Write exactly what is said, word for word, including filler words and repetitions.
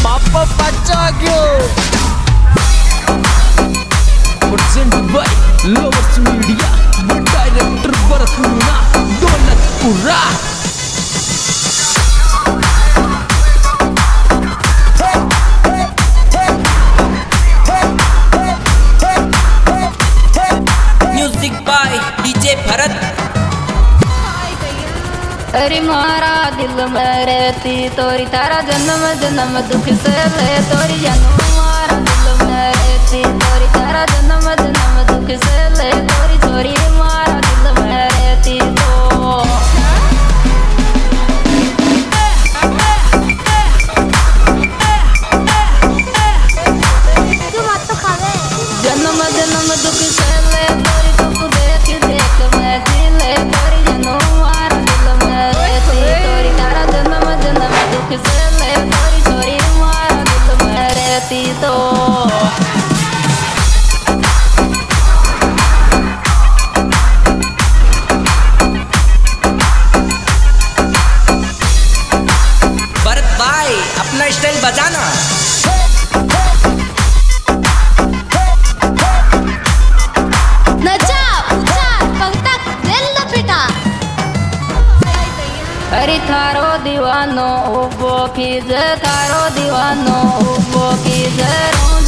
बापा बचा गयो present by lovers media director Bharat Meena Daulatpura. Music by DJ Bharat. अरे मारा दिल में रहती तोरी तारा जन्म जन्म दुख से ले तोरी जन्म मारा दिल में रहती तोरी तारा जन्म जन्म दुख से ले तोरी तोरी मारा दिल में रहती तो जन्म जन्म दुख से ले तोरी दुख देख देख मैं दिले तोरी जन्म मारा दिल में रहती तोरी तारा जन्म जन्म दुख से ले तोरी तोरी मारा दिल में रहती तो भरत भाई अपना स्टाइल बजाना। अरे थारो दीवानो उबो की जे थारो दीवानो उबो की जे